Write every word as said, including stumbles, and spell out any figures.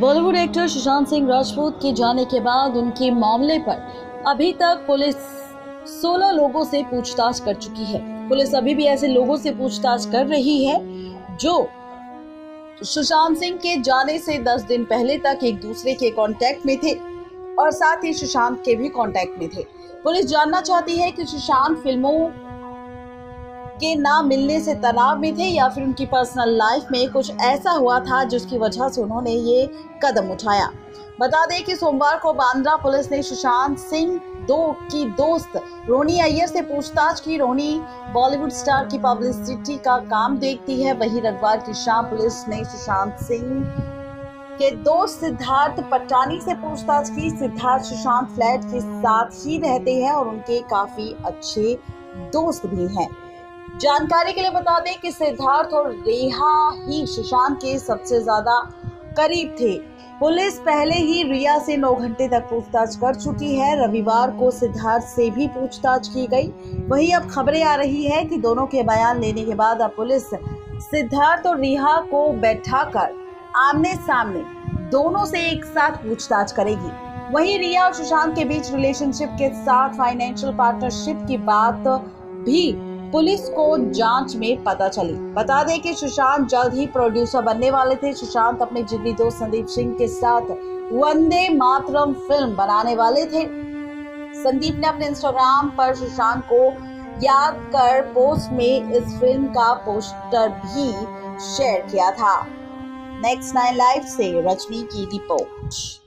Bollywood actor Sushant Singh Rajput के जाने के बाद उनके मामले पर अभी तक पुलिस सोलह लोगों से पूछताछ कर चुकी है। पुलिस अभी भी ऐसे लोगों से पूछताछ कर रही है जो सुशांत सिंह के जाने से दस दिन पहले तक एक दूसरे के कांटेक्ट में थे और साथ ही सुशांत के भी कांटेक्ट में थे। पुलिस जानना चाहती है कि सुशांत फिल्मों के ना मिलने से तनाव में थे या फिर उनकी पर्सनल लाइफ में कुछ ऐसा हुआ था जिसकी वजह से उन्होंने ये कदम उठाया। बता दें कि सोमवार को बांद्रा पुलिस ने सुशांत सिंह दो की दोस्त रोनी अय्यर से पूछताछ की। रोनी बॉलीवुड स्टार की पब्लिसिटी का काम देखती है। वहीं रविवार की शाम पुलिस ने सुशांत सिंह के दोस्त सिद्धार्थ पट्टानी से पूछताछ की। सिद्धार्थ सुशांत फ्लैट के साथ ही रहते हैं और उनके काफी अच्छे दोस्त भी हैं। जानकारी के लिए बता दें कि सिद्धार्थ और रेहा ही सुशांत के सबसे ज्यादा करीब थे। पुलिस पहले ही रिया से नौ घंटे तक पूछताछ कर चुकी है। रविवार को सिद्धार्थ से भी पूछताछ की गई। वहीं अब खबरें आ रही है कि दोनों के बयान लेने के बाद अब पुलिस सिद्धार्थ और रिया को बैठाकर आमने सामने दोनों से एक साथ पूछताछ करेगी। वहीं रिया और सुशांत के बीच रिलेशनशिप के साथ फाइनेंशियल पार्टनरशिप की बात भी पुलिस को जांच में पता चली। बता दें कि सुशांत जल्द ही प्रोड्यूसर बनने वाले थे। सुशांत अपने जिगरी दोस्त संदीप सिंह के साथ वंदे मातरम फिल्म बनाने वाले थे। संदीप ने अपने इंस्टाग्राम पर सुशांत को याद कर पोस्ट में इस फिल्म का पोस्टर भी शेयर किया था। नेक्स्ट नाइन लाइव से रजनी की रिपोर्ट।